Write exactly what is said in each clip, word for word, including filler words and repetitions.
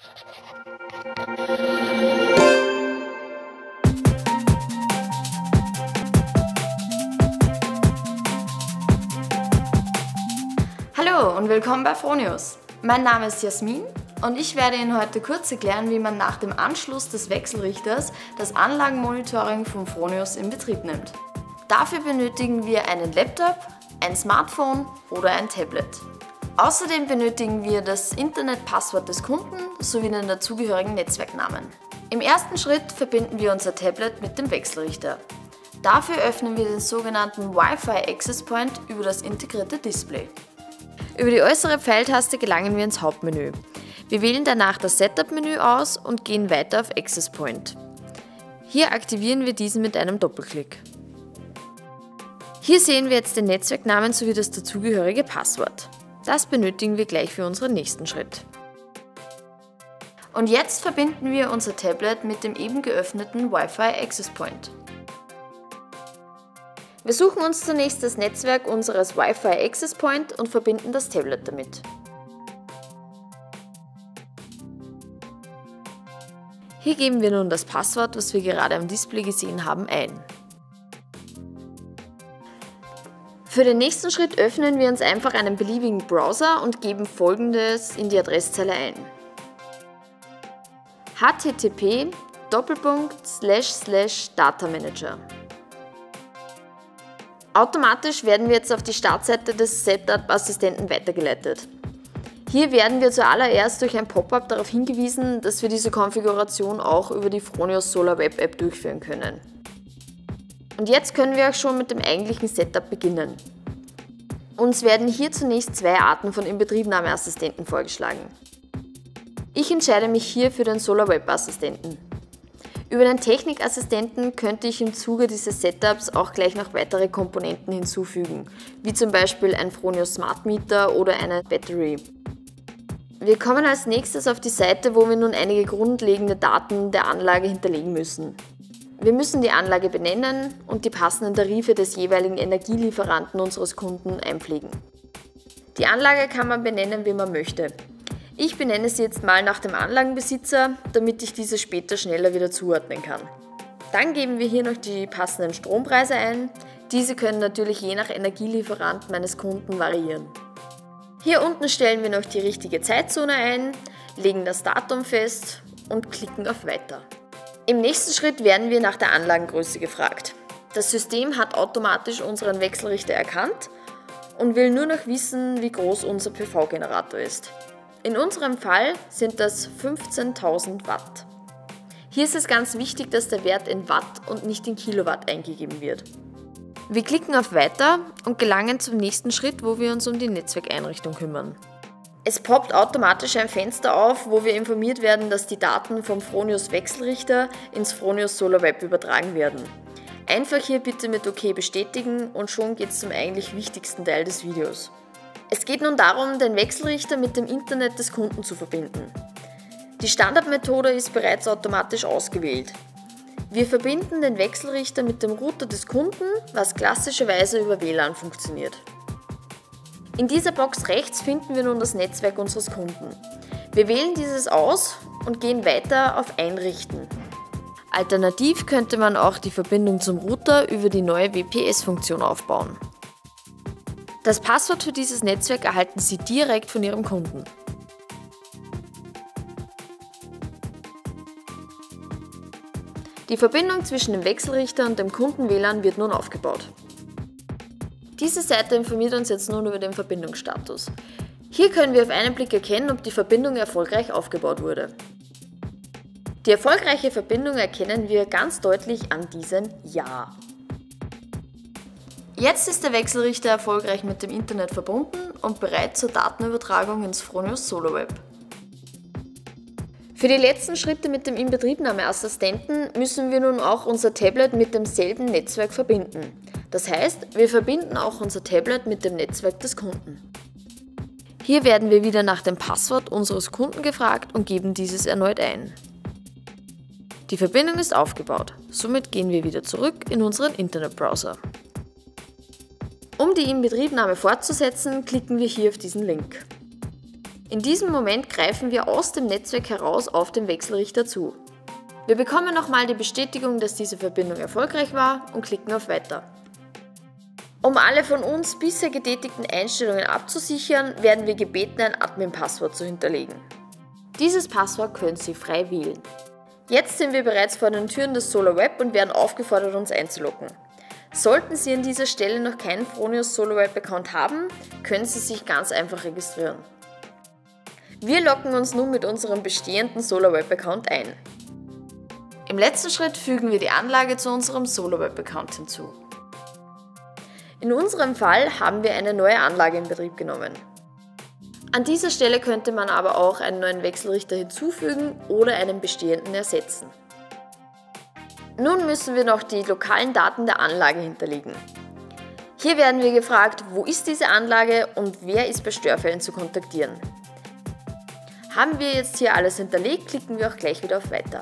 Hallo und willkommen bei Fronius. Mein Name ist Jasmin und ich werde Ihnen heute kurz erklären, wie man nach dem Anschluss des Wechselrichters das Anlagenmonitoring von Fronius in Betrieb nimmt. Dafür benötigen wir einen Laptop, ein Smartphone oder ein Tablet. Außerdem benötigen wir das Internetpasswort des Kunden sowie den dazugehörigen Netzwerknamen. Im ersten Schritt verbinden wir unser Tablet mit dem Wechselrichter. Dafür öffnen wir den sogenannten Wi-Fi Access Point über das integrierte Display. Über die äußere Pfeiltaste gelangen wir ins Hauptmenü. Wir wählen danach das Setup-Menü aus und gehen weiter auf Access Point. Hier aktivieren wir diesen mit einem Doppelklick. Hier sehen wir jetzt den Netzwerknamen sowie das dazugehörige Passwort. Das benötigen wir gleich für unseren nächsten Schritt. Und jetzt verbinden wir unser Tablet mit dem eben geöffneten Wi-Fi Access Point. Wir suchen uns zunächst das Netzwerk unseres Wi-Fi Access Point und verbinden das Tablet damit. Hier geben wir nun das Passwort, das wir gerade am Display gesehen haben, ein. Für den nächsten Schritt öffnen wir uns einfach einen beliebigen Browser und geben Folgendes in die Adresszeile ein: h t t p Doppelpunkt slash slash datamanager. Automatisch werden wir jetzt auf die Startseite des Setup-Assistenten weitergeleitet. Hier werden wir zuallererst durch ein Pop-up darauf hingewiesen, dass wir diese Konfiguration auch über die Fronius Solar Web App durchführen können. Und jetzt können wir auch schon mit dem eigentlichen Setup beginnen. Uns werden hier zunächst zwei Arten von Inbetriebnahmeassistenten vorgeschlagen. Ich entscheide mich hier für den Solar Web Assistenten. Über den Technikassistenten könnte ich im Zuge dieses Setups auch gleich noch weitere Komponenten hinzufügen, wie zum Beispiel ein Fronius Smart Meter oder eine Battery. Wir kommen als nächstes auf die Seite, wo wir nun einige grundlegende Daten der Anlage hinterlegen müssen. Wir müssen die Anlage benennen und die passenden Tarife des jeweiligen Energielieferanten unseres Kunden einpflegen. Die Anlage kann man benennen, wie man möchte. Ich benenne sie jetzt mal nach dem Anlagenbesitzer, damit ich diese später schneller wieder zuordnen kann. Dann geben wir hier noch die passenden Strompreise ein. Diese können natürlich je nach Energielieferant meines Kunden variieren. Hier unten stellen wir noch die richtige Zeitzone ein, legen das Datum fest und klicken auf Weiter. Im nächsten Schritt werden wir nach der Anlagengröße gefragt. Das System hat automatisch unseren Wechselrichter erkannt und will nur noch wissen, wie groß unser P V-Generator ist. In unserem Fall sind das fünfzehntausend Watt. Hier ist es ganz wichtig, dass der Wert in Watt und nicht in Kilowatt eingegeben wird. Wir klicken auf Weiter und gelangen zum nächsten Schritt, wo wir uns um die Netzwerkeinrichtung kümmern. Es poppt automatisch ein Fenster auf, wo wir informiert werden, dass die Daten vom Fronius Wechselrichter ins Fronius Solar Web übertragen werden. Einfach hier bitte mit OK bestätigen und schon geht es zum eigentlich wichtigsten Teil des Videos. Es geht nun darum, den Wechselrichter mit dem Internet des Kunden zu verbinden. Die Standardmethode ist bereits automatisch ausgewählt. Wir verbinden den Wechselrichter mit dem Router des Kunden, was klassischerweise über W L A N funktioniert. In dieser Box rechts finden wir nun das Netzwerk unseres Kunden. Wir wählen dieses aus und gehen weiter auf Einrichten. Alternativ könnte man auch die Verbindung zum Router über die neue W P S-Funktion aufbauen. Das Passwort für dieses Netzwerk erhalten Sie direkt von Ihrem Kunden. Die Verbindung zwischen dem Wechselrichter und dem Kunden-W L A N wird nun aufgebaut. Diese Seite informiert uns jetzt nun über den Verbindungsstatus. Hier können wir auf einen Blick erkennen, ob die Verbindung erfolgreich aufgebaut wurde. Die erfolgreiche Verbindung erkennen wir ganz deutlich an diesem Ja. Jetzt ist der Wechselrichter erfolgreich mit dem Internet verbunden und bereit zur Datenübertragung ins Fronius Solar Web. Für die letzten Schritte mit dem Inbetriebnahmeassistenten müssen wir nun auch unser Tablet mit demselben Netzwerk verbinden. Das heißt, wir verbinden auch unser Tablet mit dem Netzwerk des Kunden. Hier werden wir wieder nach dem Passwort unseres Kunden gefragt und geben dieses erneut ein. Die Verbindung ist aufgebaut, somit gehen wir wieder zurück in unseren Internetbrowser. Um die Inbetriebnahme fortzusetzen, klicken wir hier auf diesen Link. In diesem Moment greifen wir aus dem Netzwerk heraus auf den Wechselrichter zu. Wir bekommen nochmal die Bestätigung, dass diese Verbindung erfolgreich war und klicken auf Weiter. Um alle von uns bisher getätigten Einstellungen abzusichern, werden wir gebeten, ein Admin-Passwort zu hinterlegen. Dieses Passwort können Sie frei wählen. Jetzt sind wir bereits vor den Türen des SolarWeb und werden aufgefordert, uns einzuloggen. Sollten Sie an dieser Stelle noch keinen Fronius SolarWeb-Account haben, können Sie sich ganz einfach registrieren. Wir loggen uns nun mit unserem bestehenden SolarWeb-Account ein. Im letzten Schritt fügen wir die Anlage zu unserem SolarWeb-Account hinzu. In unserem Fall haben wir eine neue Anlage in Betrieb genommen. An dieser Stelle könnte man aber auch einen neuen Wechselrichter hinzufügen oder einen bestehenden ersetzen. Nun müssen wir noch die lokalen Daten der Anlage hinterlegen. Hier werden wir gefragt, wo ist diese Anlage und wer ist bei Störfällen zu kontaktieren. Haben wir jetzt hier alles hinterlegt, klicken wir auch gleich wieder auf Weiter.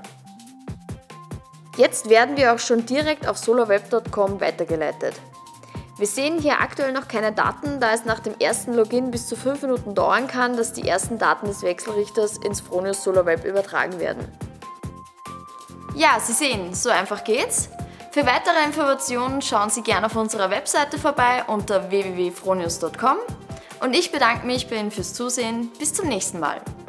Jetzt werden wir auch schon direkt auf solarweb punkt com weitergeleitet. Wir sehen hier aktuell noch keine Daten, da es nach dem ersten Login bis zu fünf Minuten dauern kann, dass die ersten Daten des Wechselrichters ins Fronius SolarWeb übertragen werden. Ja, Sie sehen, so einfach geht's. Für weitere Informationen schauen Sie gerne auf unserer Webseite vorbei unter w w w punkt fronius punkt com und ich bedanke mich bei Ihnen fürs Zusehen. Bis zum nächsten Mal.